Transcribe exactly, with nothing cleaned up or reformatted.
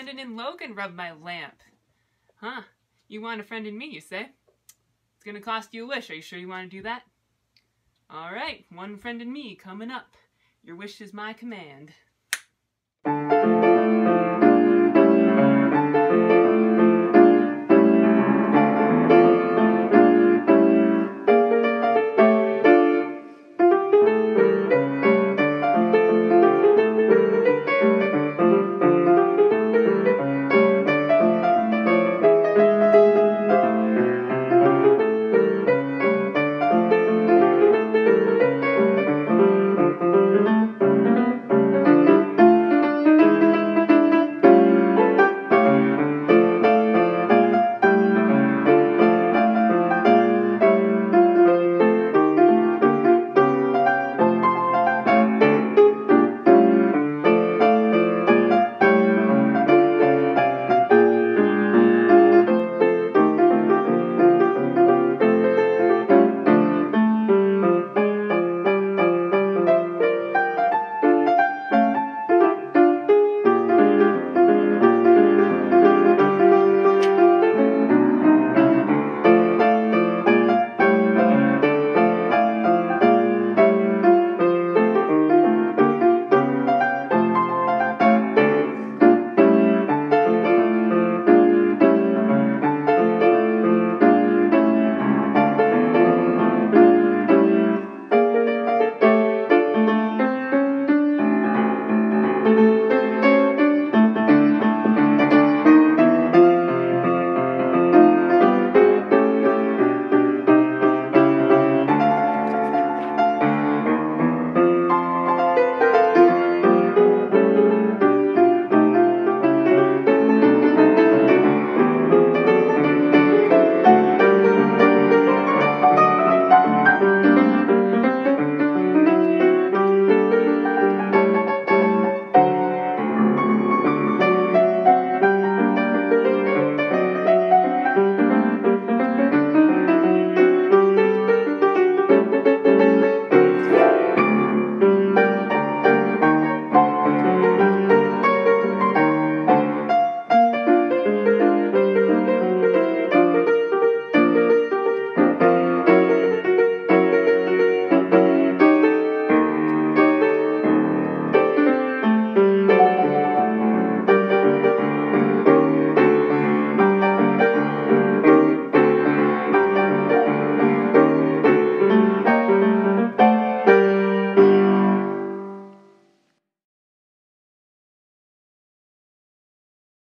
Brandon and Logan rub my lamp. Huh. You want a friend in me, you say? It's gonna cost you a wish. Are you sure you want to do that? Alright, one friend in me coming up. Your wish is my command.